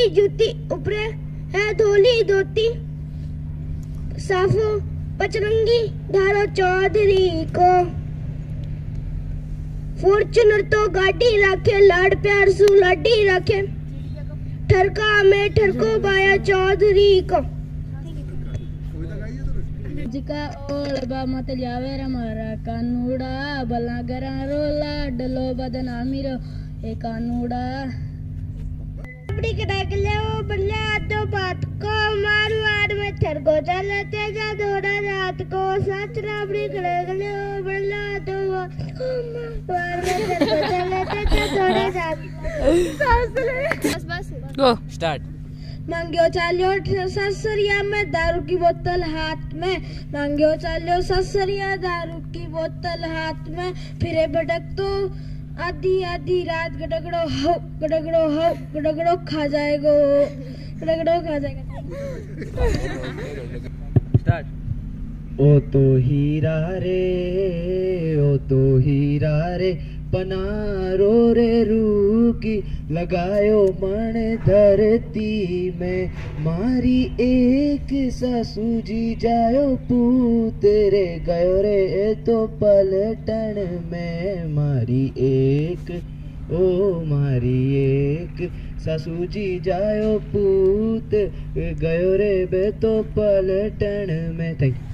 जूती ऊपरे है धोली धोती, साफो पचरंगी धारो चौधरी को। फॉर्च्यूनर तो गाड़ी रखे, लाड प्यार सु लाडी रखे, ठरका में ठरको बाया चौधरी को। जिका ओलबा मत जावे हमारा कानूड़ा, बला गरा रोला डलो बदनामी रो ए कानूड़ा। अपनी कटाई के ले वो बल्ले तो बात को मारू आड़ में ठरको चलते जा थोड़ा रात को, सच राबड़ी कटाई के ले वो बल्ले तो बात को मारू में ठरको चलते जा थोड़ा रात। बस गो स्टार्ट। मांगियो चालियो ससुरिया में दारू की बोतल हाथ में, मांगियो चालियो ससुरिया दारू की बोतल हाथ में, फिरे भटक तो आधी आधी रात गड़गड़ो हो गड़गड़ो हो गड़गड़ो खा जाएगो, गड़गड़ो खा जाएगा। स्टार्ट। ओ तो हीरा रे, ओ तो हीरा रे, बनारो रे रूकी, लगायो मन धरती में, मारी एक सासू जी जायो पूत रे, गयो रे तो पलटन में, मारी एक ओ मारी एक सासू जी जायो पूत, गयो रे बे तो पलटन में। Thank you.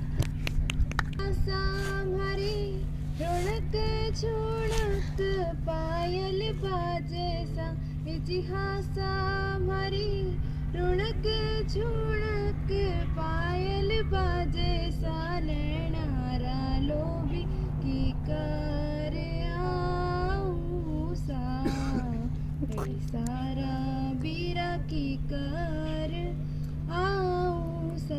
छोड़क पायल बाजे सा इतिहास हमारी, रुणक छोड़क पायल बाजे सा, नैनारा लोभी की कर आऊं सा, सारा बीरा की कर आऊं सा।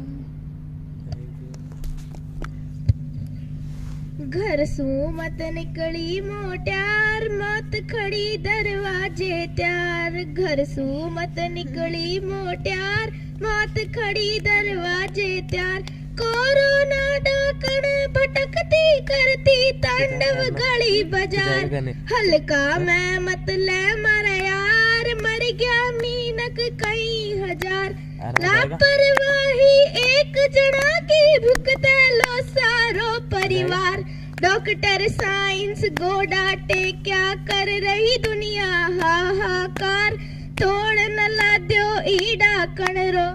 घर सू मत निकली मोट्यार, मौत खड़ी दरवाजे त्यार, घर सू मत निकली मोट्यार, मौत खड़ी दरवाजे त्यार, कोरोना डाकण भटकती करती तांडव गली बाजार, हल्का मैं मत ले मारा यार, मर गया मीनक कई हजार, लापरवाही एक जना की भुगते लो सारो परिवार, डॉक्टर साइंस गोडाटे क्या कर रही दुनिया हाहाकार, तोड़ न ला दो ईडा कणरो।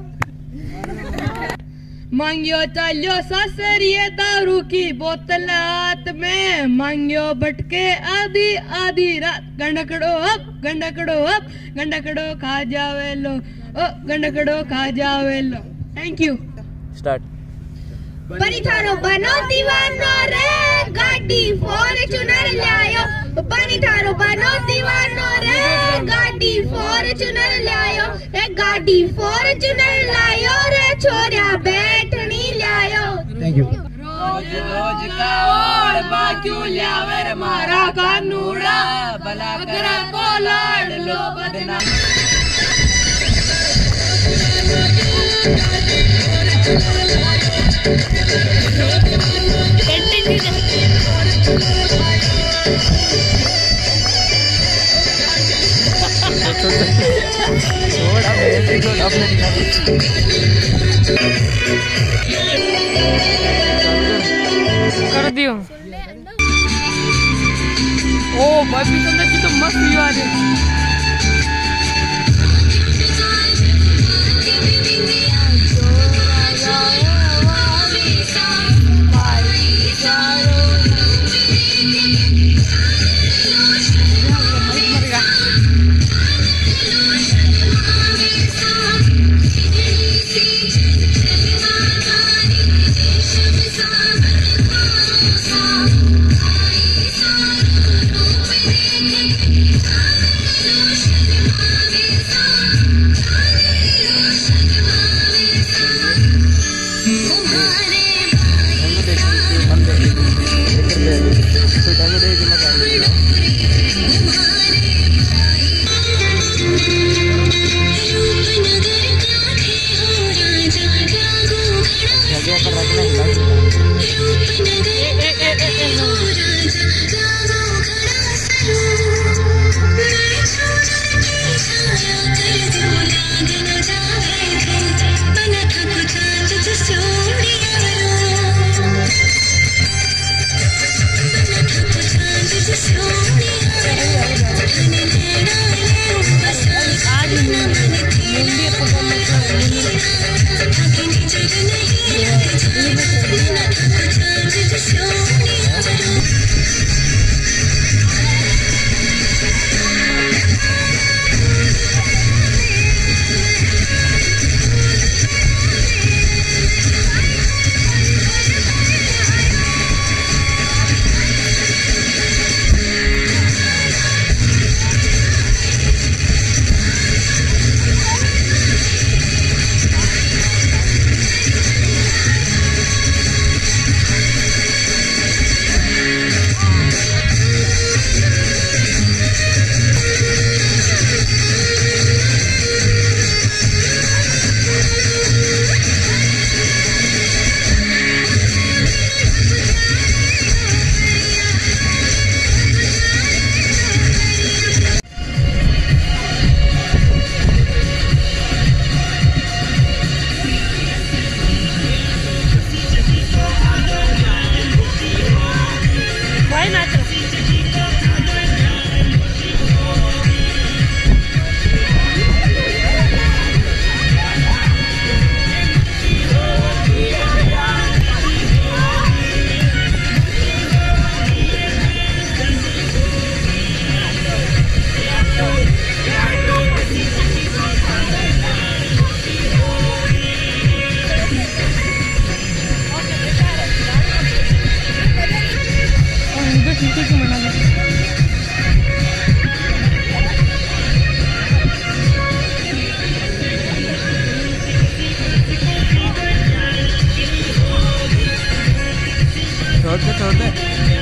मांगियो चालियो ससुरिये दारू की बोतल हाथ में, मांगियो भटके आधी आधी रात, गंडकड़ो अप गंडकड़ो खा जावे लो, ओ गंडकड़ो खा जावे लो। Thank you. स्टार्ट। बनी थारो बनो दीवानो रे, गाड़ी फॉर्च्यूनर लायो, बनी थारो बनो दीवानो रे, गाड़ी फॉर्च्यूनर लायो, रे गाड़ी फॉर्च्यूनर लायो रे, छोरिया बैठनी लायो। Thank you. रोज रोज का और बाक्यों लावे मारा कानूड़ा, भला करा को लाड लो बदनाम। कर दियो। ओ भाई तुमने की तो मस्त व्यू आ रही। जागो पीछे क्यों मना कर? छोड़ दे।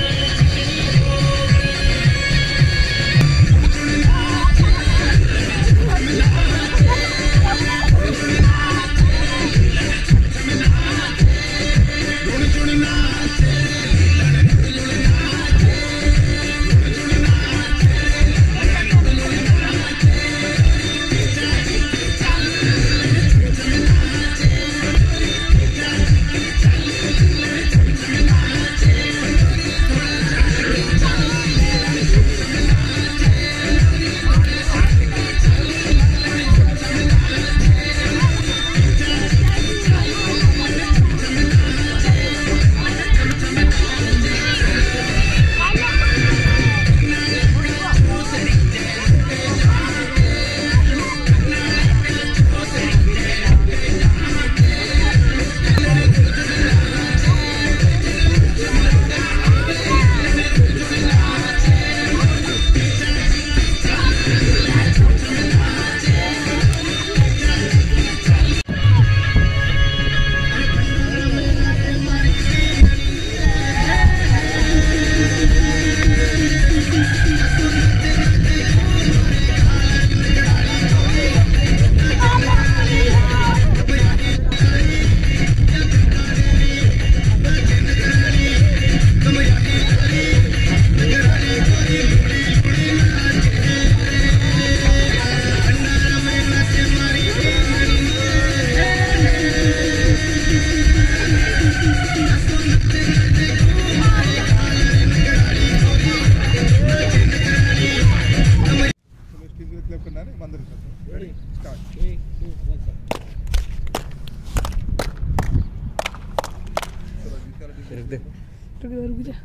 रुक जा।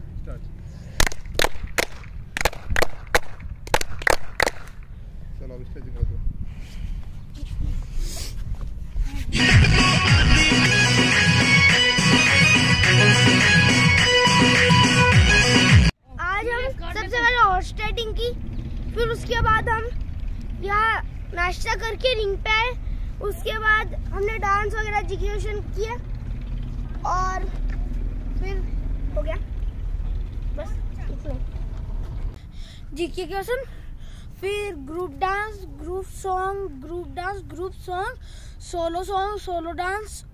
चलो अब स्टेजिंग कर दो। आज हम सबसे पहले हॉर्स राइडिंग की, फिर उसके बाद हम यहाँ नाश्ता करके रिंग पे आए। उसके बाद हमने डांस वगैरह एग्जीक्यूशन किया और फिर हो गया बस इतना। जीके क्वेश्चन, फिर group dance, group song, group dance, group song, solo dance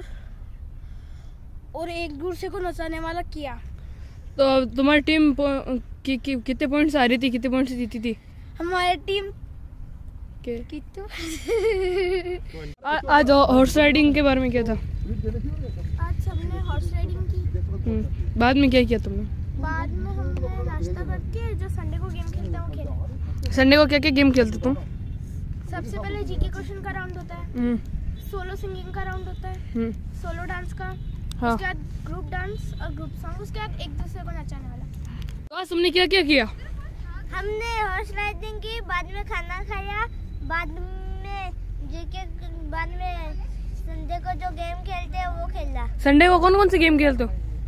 और एक दूसरे को नचाने वाला किया। तो तुम्हारी टीम कितने पॉइंट्स आ रही थी, कितने पॉइंट्स जीती थी? हमारी टीम कितने? आज हॉर्स राइडिंग के बारे में क्या था? आज सबने हॉर्स राइडिंग की। बाद में क्या किया तुमने? बाद में हमने नाश्ता करके जो संडे को गेम खेलते हैं वो खेला। संडे को क्या क्या गेम खेलते तुम? सबसे पहले जीके क्वेश्चन का राउंड होता है, सोलो सिंगिंग का राउंड होता है, सोलो डांस का, हाँ। उसके बाद ग्रुप डांस और ग्रुप सॉन्ग, उसके बाद एक दूसरे को नचाने वाला। तो आज तुमने क्या क्या किया? हमने हॉर्स राइडिंग की, बाद में खाना खाया, बाद में जीके, बाद में संडे को जो गेम खेलते हैं वो खेला। संडे को कौन कौन से गेम खेलते हो?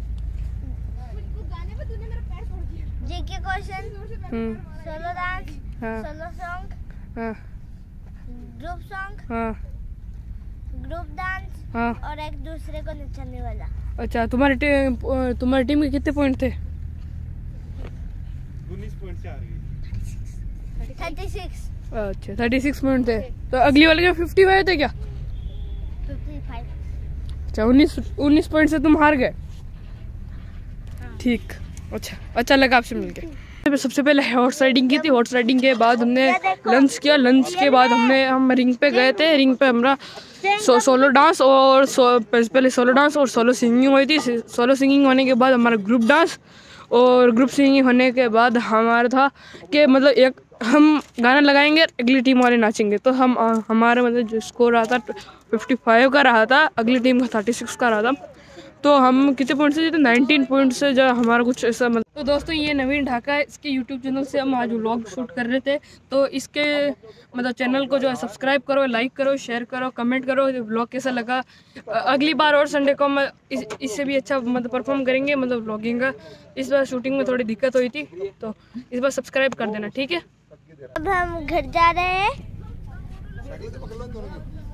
जीके क्वेश्चन, सोलो डांस, हाँ। सोलो सॉन्ग, हाँ ग्रुप सॉन्ग, हाँ ग्रुप डांस, हाँ। और एक दूसरे को नचाने वाला। अच्छा, तुम्हारी टीम के कितने पॉइंट थे? 19 पॉइंट से आ रही है। 36। अच्छा, 36 पॉइंट थे। तो अगली वाले के 55 थे क्या? 55। अच्छा, 19 पॉइंट से तुम हार गए। ठीक, अच्छा लगा आपसे मिलके। सबसे पहले हॉर्स राइडिंग की थी। हॉर्स राइडिंग के बाद हमने लंच किया। लंच के बाद हम रिंग पे गए थे। रिंग पे हमारा सोलो डांस और पहले सोलो डांस और सोलो सिंगिंग हुई थी। सोलो सिंगिंग होने के बाद हमारा ग्रुप डांस और ग्रुप सिंगिंग होने के बाद हमारा था कि मतलब एक हम गाना लगाएंगे, अगली टीम वाले नाचेंगे। तो हमारा मतलब जो स्कोर रहा था 55 का रहा था, अगली टीम का 36 का रहा था। तो हम कितने पॉइंट से जीते, 19 पॉइंट से, जो हमारा कुछ ऐसा मतलब। तो दोस्तों ये नवीन ढाका है, इसके यूट्यूब चैनल से हम आज व्लॉग शूट कर रहे थे। तो इसके मतलब चैनल को जो है सब्सक्राइब करो, लाइक करो, शेयर करो, कमेंट करो व्लॉग कैसा लगा। अगली बार और संडे को हम इससे भी अच्छा मतलब परफॉर्म करेंगे, मतलब व्लॉगिंग का। इस बार शूटिंग में थोड़ी दिक्कत हुई थी, तो इस बार सब्सक्राइब कर देना, ठीक है। अब हम घर जा रहे हैं।